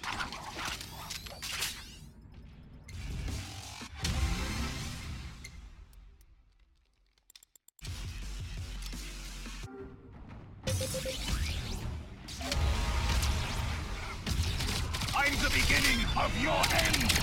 I'm the beginning of your end!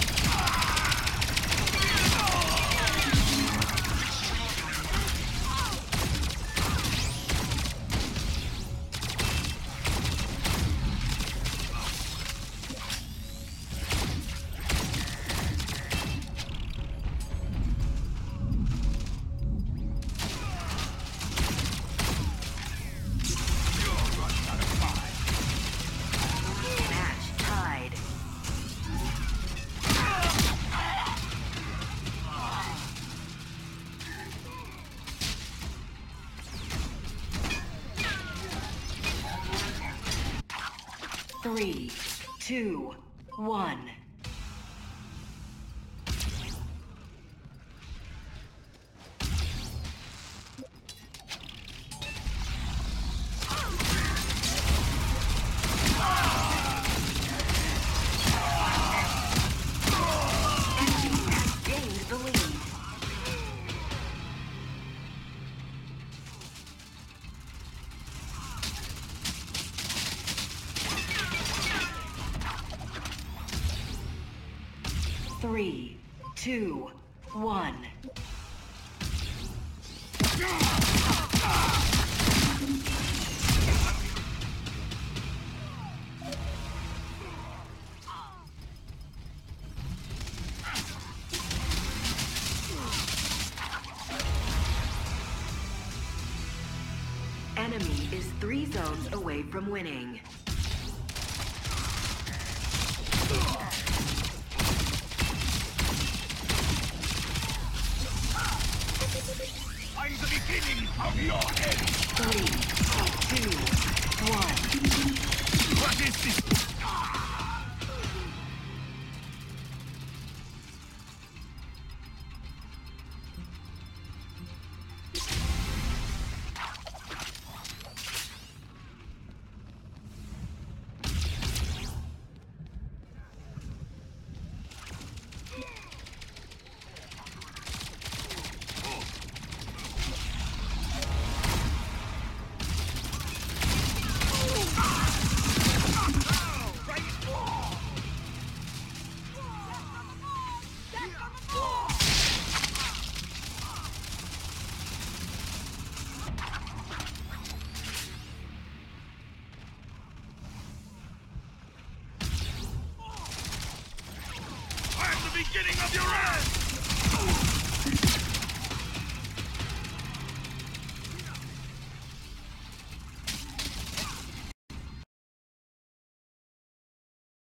Three, two, one. Three, two, one. Enemy is 3 zones away from winning. I'm the beginning of your end! 3, 2, 1. What is this? Beginning of your end!